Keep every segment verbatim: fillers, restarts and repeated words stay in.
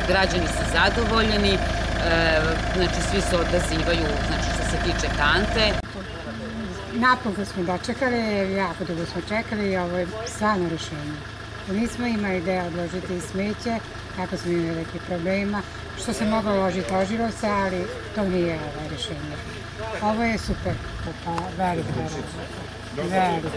građani su zadovoljeni, znači svi se odazivaju, znači što se tiče kante. Napokon smo dočekali, jako dugo smo čekali i ovo je stvarno rješenje. Nismo imali gde odložiti smeće, tako smo imali nekih problema, što se moglo uložiti ožilovca, ali to nije ovo rješenje. Ovo je super, velika velika.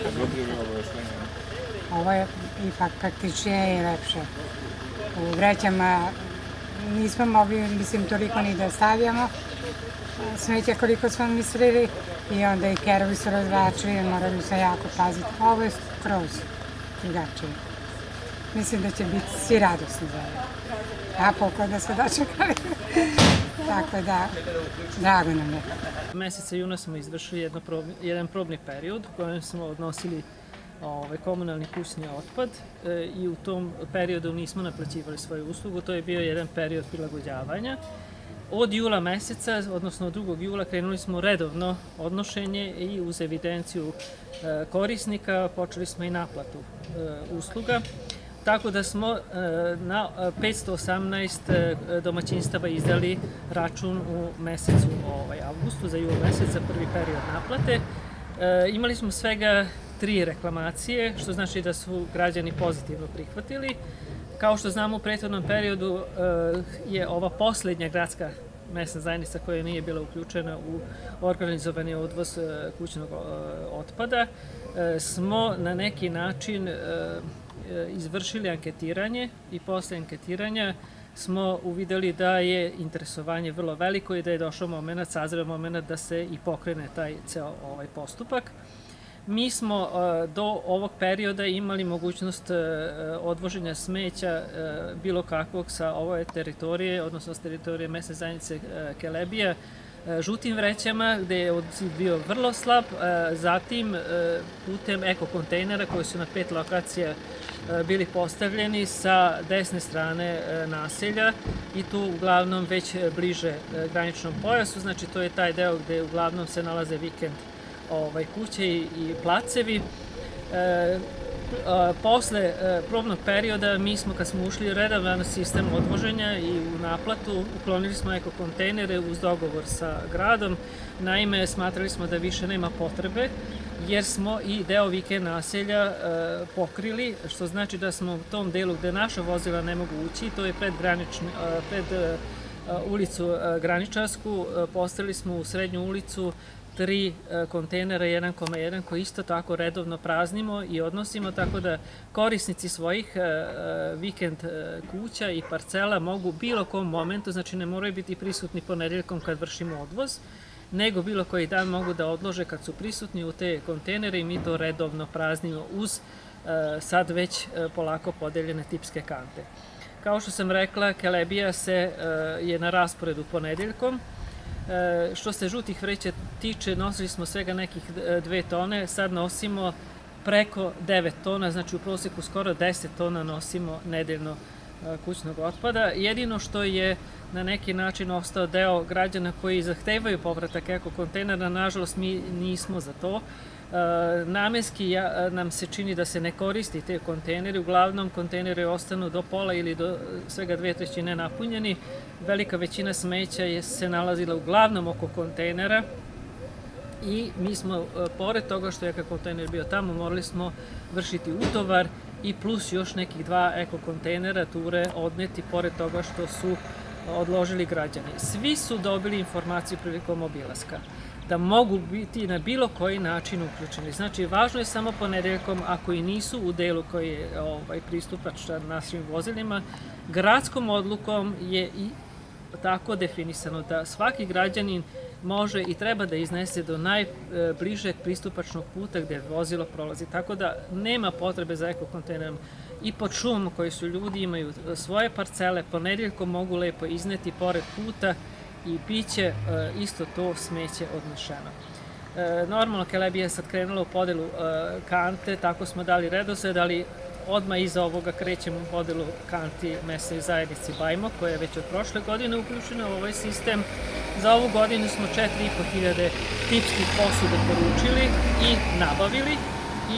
Ovo je ipak praktičnije i lepše. U vrećama nismo mogli, mislim, toliko ni da stavljamo smeće koliko smo mislili i onda i kerovi su razvlačili, morali smo jako paziti. Ovo je skroz drugačije. Mislim da će biti svi radosni za ovo. A poko da se dočekali. Tako da, drago nam je. Meseca juna smo izvršili jedan probni period u kojem smo odnosili komunalni kućni otpad i u tom periodu nismo naplaćivali svoju uslugu. To je bio jedan period prilagođavanja. Od jula meseca, odnosno od drugog jula, krenuli smo redovno odnošenje i uz evidenciju korisnika počeli smo i naplatu usluga. Tako da smo na petsto osamnaest domaćinstava izdali račun u mesecu avgustu, za jul mesec, za prvi period naplate. Imali smo svega tri reklamacije, što znači da su građani pozitivno prihvatili. Kao što znamo, u prethodnom periodu je ova poslednja gradska mesna zajednica koja nije bila uključena u organizovani odvoz kućnog otpada, smo na neki način izvršili anketiranje i posle anketiranja smo uvideli da je interesovanje vrlo veliko i da je došao moment, sazreo moment da se i pokrene taj ceo ovaj postupak. Mi smo do ovog perioda imali mogućnost odvoženja smeća bilo kakvog sa ove teritorije, odnosno s teritorije mesne zajednice Kelebija, žutim vrećama, gde je odziv bio vrlo slab, zatim putem eko kontejnera koji su na pet lokacija bili postavljeni sa desne strane naselja i tu uglavnom već bliže graničnom pojasu, znači to je taj deo gde uglavnom se nalaze vikend kuće i placevi. Posle probnog perioda mi smo, kad smo ušli u redovan sistem odvoženja i u naplatu, uklonili smo eko kontejnere uz dogovor sa gradom. Naime, smatrali smo da više nema potrebe, jer smo i deo vikend naselja pokrili, što znači da smo u tom delu gde naša vozila ne mogu ući, to je pred ulicu Graničarsku, postavili smo u srednju ulicu tri kontejnera jedan koma jedan koji isto tako redovno praznimo i odnosimo, tako da korisnici svojih vikend kuća i parcela mogu bilo kom momentu, znači ne moraju biti prisutni ponedeljkom kad vršimo odvoz, nego bilo koji dan mogu da odlože kad su prisutni u te kontejnere i mi to redovno praznimo uz sad već polako podeljene tipske kante. Kao što sam rekla, Kelebija se je na rasporedu ponedeljkom. Što se žutih vreća tiče, nosili smo svega nekih dve tone, sad nosimo preko devet tona, znači u proseku skoro deset tona nosimo nedeljno kućnog otpada. Jedino što je na neki način ostao deo građana koji zahtevaju povratak eko kontejnera, nažalost mi nismo za to. Namenski nam se čini da se ne koristi te kontejneri, uglavnom kontejneri ostanu do pola ili do svega dve trećine napunjeni. Velika većina smeća je se nalazila uglavnom oko kontejnera i mi smo, pored toga što je eko kontejner bio tamo, morali smo vršiti utovar i plus još nekih dva eko kontejnera ture odneti, pored toga što su odložili građani. Svi su dobili informaciju prilikom obilaska da mogu biti na bilo koji način uključeni. Znači, važno je samo ponedeljkom, ako i nisu u delu koji je pristupač našim vozilima, gradskom odlukom je i tako definisano da svaki građanin može i treba da iznese do najbližeg pristupačnog puta gde vozilo prolazi. Tako da nema potrebe za eko kontejnerom. I pod šumom koji su ljudi, imaju svoje parcele, ponedeljkom mogu lepo izneti pored puta i bit će isto to smeće odnešeno. Normalno, Kelebija je sad krenula u podelu kante, tako smo dali redosled, ali odmah iza ovoga krećemo u podelu kanti mesnoj zajednici Bajmok, koja je već od prošle godine uključena u ovaj sistem. Za ovu godinu smo četiri i po hiljade tipskih posuda poručili i nabavili i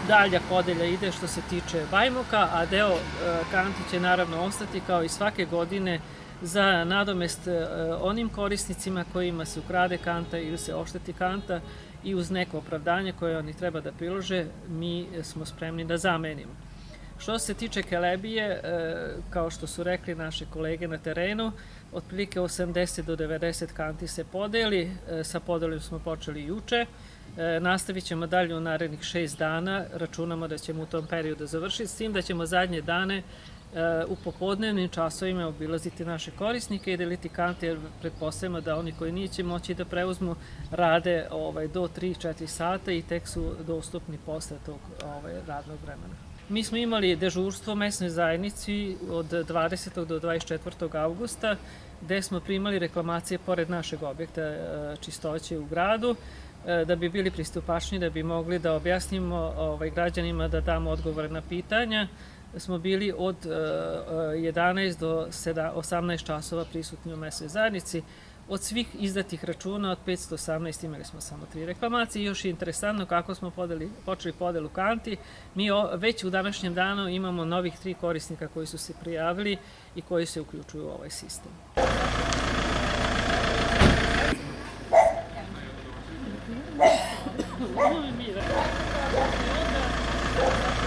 dalja podelja ide što se tiče Bajmoka, a deo kanti će naravno ostati kao i svake godine za nadomest onim korisnicima kojima se ukrade kanta ili se ošteti kanta i uz neko opravdanje koje oni treba da prilože, mi smo spremni da zamenimo. Što se tiče Kelebije, kao što su rekli naše kolege na terenu, otprilike osamdeset do devedeset kanti se podeli, sa podelom smo počeli juče, nastavit ćemo dalje u narednih šest dana, računamo da ćemo u tom periodu završiti, s tim da ćemo zadnje dane u popodnevnim časovima obilaziti naše korisnike i deliti kante, jer pretpostavljamo da oni koji neće moći da preuzmu rade do tri četiri sata i tek su dostupni posle tog radnog vremena. Mi smo imali dežurstvo u mesnoj zajednici od dvadesetog do dvadeset četvrtog avgusta, gde smo primali reklamacije pored našeg objekta čistoće u gradu, da bi bili pristupačni, da bi mogli da objasnimo građanima, da damo odgovore na pitanja. Smo bili od jedanaest do osamnaest časova prisutni u mesnoj zajednici. Od svih izdatih računa, od petsto osamnaest, imali smo samo tri reklamacije. Još je interesantno kako smo počeli podelu kanti. Mi već u današnjem danu imamo novih tri korisnika koji su se prijavili i koji se uključuju u ovaj sistem. Ovo mi je